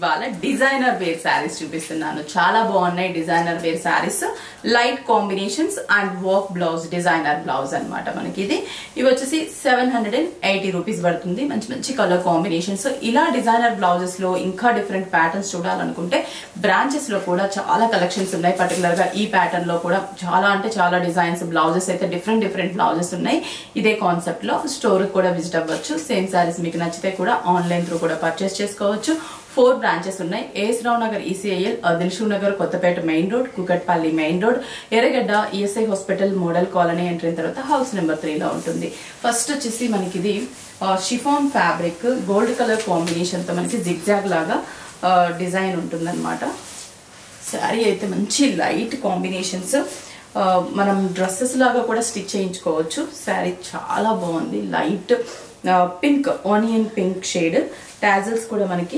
ఇవాళ designer wear saris చూపిస్తున్నాను. చాలా బాగున్నాయి designer wear saris. Light combinations and work blouse, designer blouse అన్నమాట. మనకి ఇవి వచ్చేసి 780 రూపీస్ పడుతుంది. మంచి మంచి కలర్ కాంబినేషన్స్. ఇలా డిజైనర్ బ్లౌజెస్ లో ఇంకా డిఫరెంట్ ప్యాటర్న్స్ చూడాలనుకుంటే బ్రాంచెస్ లో కూడా చాలా కలెక్షన్స్ ఉన్నాయి. పర్టికులర్ గా ఈ ప్యాటర్న్ లో కూడా చాలా అంటే చాలా డిజైన్స్, బ్లౌజెస్ అయితే డిఫరెంట్ బ్లౌజెస్ ఉన్నాయి. ఇదే కాన్సెప్ట్ లో స్టోర్ కూడా విజిట్ అవ్వచ్చు. సేమ్ శారీస్ మీకు నచ్చితే కూడా ఆన్లైన్ త్రూ కూడా పర్చేస్ చేసుకోవచ్చు. 4 బ్రాంచెస్ ఉన్నాయి. AS Rao Nagar ECIL, Dilsukh Nagar Kothapet main road, Kukatpally main road, Erragadda ESI hospital model colony entry అయిన తర్వాత హౌస్ నెంబర్ 3 లో ఉంటుంది. ఫస్ట్ వచ్చేసి మనకి ఇది chiffon fabric gold colour combination తో మనకి జిగ్జాగ్ లాగా డిజైన్ ఉంటుందన్నమాట. శారీ అయితే మంచి లైట్ కాంబినేషన్స్. మనం డ్రెస్సెస్ లాగా కూడా స్టిచ్ చేయించుకోవచ్చు. శారీ చాలా బాగుంది. Light pink, onion pink shade. Tassels కూడా మనకి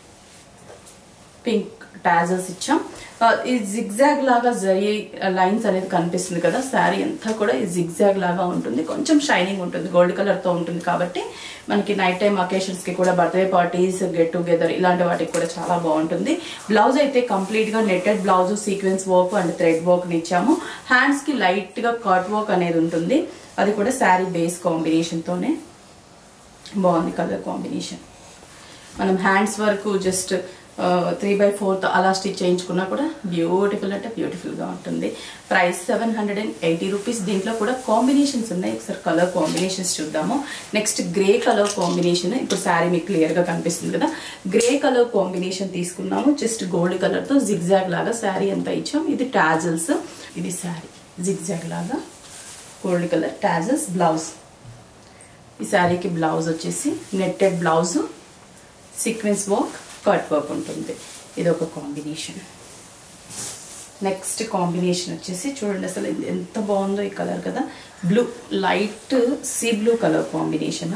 పింక్ టాజల్స్ ఇచ్చాం. ఈ జిగ్జాగ్ లాగా జరీ లైన్స్ అనేది కనిపిస్తుంది కదా. శారీ అంతా కూడా ఈ జిగ్జాగ్ లాగా ఉంటుంది. కొంచెం షైనింగ్ ఉంటుంది, గోల్డ్ కలర్ తో ఉంటుంది కాబట్టి మనకి నైట్ టైం అకేషన్స్ కి కూడా, బర్త్డే పార్టీస్, గెట్ టుగెదర్ ఇలాంటి వాటికి కూడా చాలా బాగుంటుంది. బ్లౌజ్ అయితే కంప్లీట్ గా netted blouse, sequence work and thread work ని ఇచ్చాము. హ్యాండ్స్ కి లైట్ గా కట్ వర్క్ అనేది ఉంటుంది. అది కూడా శారీ బేస్ కాంబినేషన్ తోనే బాగుంది కలర్ కాంబినేషన్. మనం హ్యాండ్స్ వరకు జస్ట్ 3/4 అలా స్టిచ్ చేయించుకున్నా కూడా బ్యూటిఫుల్ అంటే బ్యూటిఫుల్ గా ఉంటుంది. Price 780 rupees. దీంట్లో కూడా కాంబినేషన్స్ ఉన్నాయి. ఒకసారి కలర్ కాంబినేషన్స్ చూద్దాము. Next grey colour combination. ఇప్పుడు శారీ మీకు క్లియర్ గా కనిపిస్తుంది కదా. గ్రే కలర్ కాంబినేషన్ తీసుకున్నాము. జస్ట్ గోల్డ్ కలర్ తో జిగ్జాగ్ లాగా శారీ అంతా ఇచ్చాం. ఇది టాజల్స్. ఇది శారీ జిగ్జాగ్ లాగా గోల్డ్ కలర్ టాజల్స్. బ్లౌజ్, ఈ శారీకి బ్లౌజ్ వచ్చేసి netted blouse, sequence work, cut work ఉంటుంది. ఇది ఒక కాంబినేషన్. నెక్స్ట్ కాంబినేషన్ వచ్చేసి చూడండి అసలు ఎంత బాగుందో ఈ కలర్ కదా. Blue, light sea blue colour combination.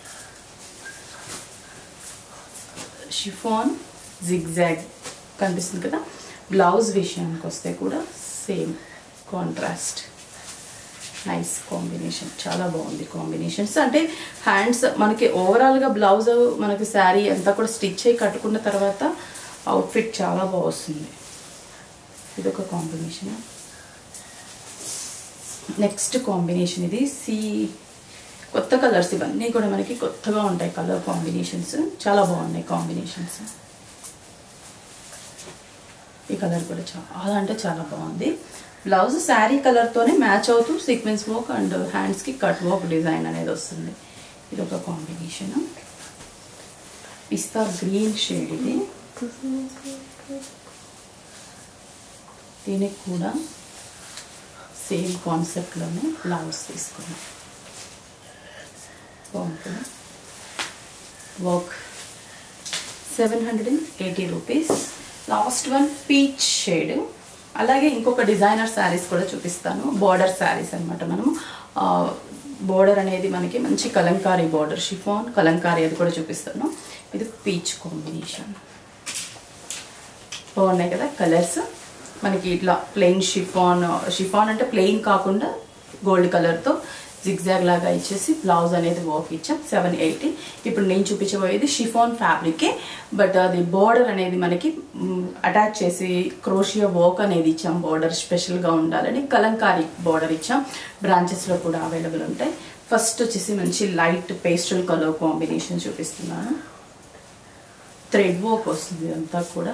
Chiffon zigzag కనిపిస్తుంది కదా. బ్లౌజ్ విషయానికి వస్తే కూడా సేమ్ కాంట్రాస్ట్. నైస్ కాంబినేషన్, చాలా బాగుంది కాంబినేషన్స్. అంటే హ్యాండ్స్ మనకి ఓవరాల్ గా బ్లౌజ్ మనకి శారీ అంతా కూడా స్టిచ్ అయ్యి కట్టుకున్న తర్వాత అవుట్ఫిట్ చాలా బాగా వస్తుంది. ఇదొక కాంబినేషన్. నెక్స్ట్ కాంబినేషన్ ఇది కొత్త కలర్స్. ఇవన్నీ కూడా మనకి కొత్తగా ఉంటాయి కలర్ కాంబినేషన్స్. చాలా బాగున్నాయి కాంబినేషన్స్. ఈ కలర్ కూడా చాలా అంటే చాలా బాగుంది. బ్లౌజ్ శారీ కలర్ తోనే మ్యాచ్ అవుతూ సీక్వెన్స్ వర్క్ అండ్ హ్యాండ్స్ కి కట్ వర్క్ డిజైన్ అనేది వస్తుంది. ఇది ఒక కాంబినేషన్. పిస్తా గ్రీన్ షేడ్ ఇది. దీనికి కూడా సేమ్ కాన్సెప్ట్ లోనే బ్లౌజ్ తీసుకున్నాం. బాగుంటుంది work. 780 rupees. Last one peach shade. అలాగే ఇంకొక డిజైనర్ శారీస్ కూడా చూపిస్తాను. బోర్డర్ శారీస్ అనమాట. మనము బోర్డర్ అనేది మనకి మంచి కలంకారీ బోర్డర్, షిఫాన్ కలంకారీ, అది కూడా చూపిస్తాను. ఇది పీచ్ కాంబినేషన్. బాగున్నాయి కదా కలర్స్. మనకి ఇట్లా ప్లెయిన్ షిఫాన్ అంటే ప్లెయిన్ కాకుండా గోల్డ్ కలర్తో జిగ్జాగ్ లాగా ఇచ్చేసి బ్లౌజ్ అనేది వర్క్ ఇచ్చాం. 780. ఇప్పుడు నేను చూపించబోయేది షిఫాన్ ఫ్యాబ్రికే, బట్ అది బోర్డర్ అనేది మనకి అటాచ్ చేసి క్రోషియా వర్క్ అనేది ఇచ్చాం. బోర్డర్ స్పెషల్గా ఉండాలని కలంకారీ బోర్డర్ ఇచ్చాం. బ్రాంచెస్లో కూడా అవైలబుల్ ఉంటాయి. ఫస్ట్ వచ్చేసి మంచి లైట్ పేస్టల్ కలర్ కాంబినేషన్ చూపిస్తున్నాను. థ్రెడ్ వర్క్ వస్తుంది అంతా కూడా.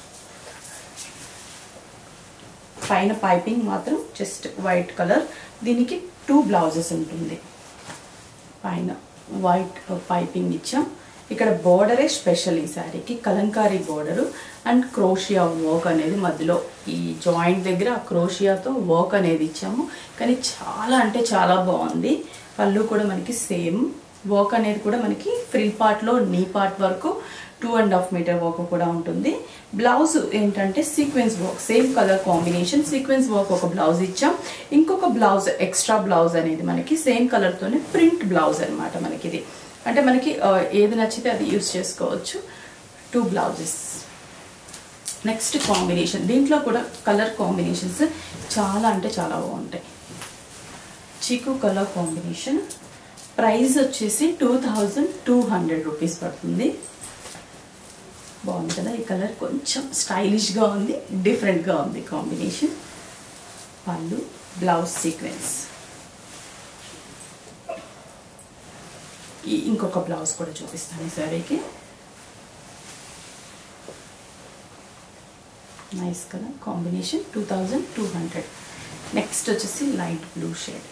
పైన పైపింగ్ మాత్రం జస్ట్ వైట్ కలర్. దీనికి 2 బ్లౌజెస్ ఉంటుంది. పైన వైట్ పైపింగ్ ఇచ్చాం. ఇక్కడ బోర్డరే స్పెషల్ ఈ శారీకి. Kalamkari border and crochet work అనేది మధ్యలో ఈ జాయింట్ దగ్గర క్రోషియాతో వర్క్ అనేది ఇచ్చాము. కానీ చాలా అంటే చాలా బాగుంది. పళ్ళు కూడా మనకి సేమ్ వర్క్ అనేది కూడా మనకి ఫ్రిల్ పార్ట్లో నీ పార్ట్ వరకు 2.5 మీటర్ వర్క్ కూడా ఉంటుంది. బ్లౌజ్ ఏంటంటే sequence work, same colour combination. Sequence work ఒక బ్లౌజ్ ఇచ్చాం. ఇంకొక బ్లౌజ్ ఎక్స్ట్రా బ్లౌజ్ అనేది మనకి సేమ్ కలర్ తోనే ప్రింట్ బ్లౌజ్ అనమాట. మనకి ఇది అంటే మనకి ఏది నచ్చితే అది యూస్ చేసుకోవచ్చు. 2 బ్లౌజెస్. Next combination. దీంట్లో కూడా కలర్ కాంబినేషన్స్ చాలా అంటే చాలా బాగుంటాయి. చీకు కలర్ కాంబినేషన్. ప్రైస్ వచ్చేసి 2200 రూపీస్ పడుతుంది. బాగుంది. బాగుంది కదా ఈ కలర్, కొంచెం స్టైలిష్గా ఉంది, డిఫరెంట్గా ఉంది కాంబినేషన్. పళ్ళు, బ్లౌజ్ సీక్వెన్స్. ఇంకొక బ్లౌజ్ కూడా చూపిస్తాను ఈ శారీకి. నైస్ కదా కాంబినేషన్. 2200. నెక్స్ట్ వచ్చేసి light blue shade.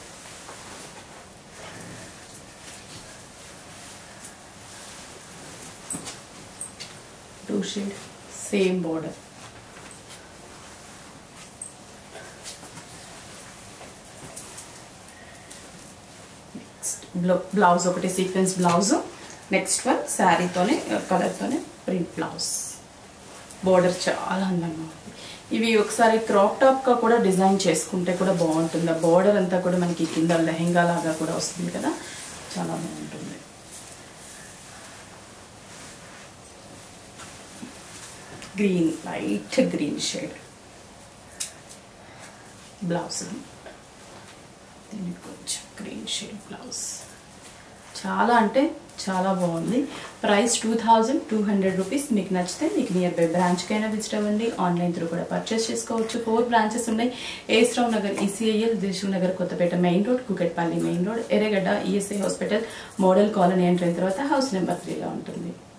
Blue shade, same border. Next blouse ఒకటి సీక్వెన్స్ బ్లౌజ్. నెక్స్ట్ వన్ శారీతోనే కలర్తోనే ప్రింట్ బ్లౌజ్. బోర్డర్ చాలా అందంగా ఉంది. ఇవి ఒకసారి క్రాప్ టాప్గా కూడా డిజైన్ చేసుకుంటే కూడా బాగుంటుంది. ఆ బోర్డర్ అంతా కూడా మనకి కింద లెహెంగా లాగా కూడా వస్తుంది కదా, చాలా బాగుంటుంది. Green, light green shade blouse. దీనికి కొంచెం గ్రీన్ షేడ్ బ్లౌజ్. చాలా అంటే చాలా బాగుంది. Price 2200 rupees. మీకు నచ్చితే మీకు నియర్ బై బ్రాంచ్కైనా విజిట్ అవ్వండి. ఆన్లైన్ త్రూ కూడా పర్చేస్ చేసుకోవచ్చు. 4 బ్రాంచెస్ ఉన్నాయి. ఏస్రావు నగర్, ECIL, Dilsukh Nagar, Kothapet main road, Kukatpally main road, Erragadda, ESI hospital, model colony enter అయిన తర్వాత హౌస్ నెంబర్ 3లో ఉంటుంది.